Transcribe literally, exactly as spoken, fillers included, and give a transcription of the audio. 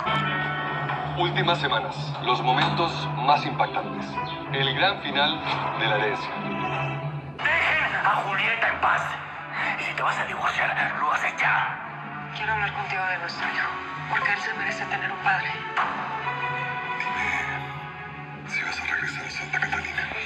Últimas semanas, los momentos más impactantes. El gran final de la herencia. Dejen a Julieta en paz. Y si te vas a divorciar, lo haces ya. Quiero hablar contigo de nuestro hijo, porque él se merece tener un padre. Dime si vas a regresar a Santa Catalina.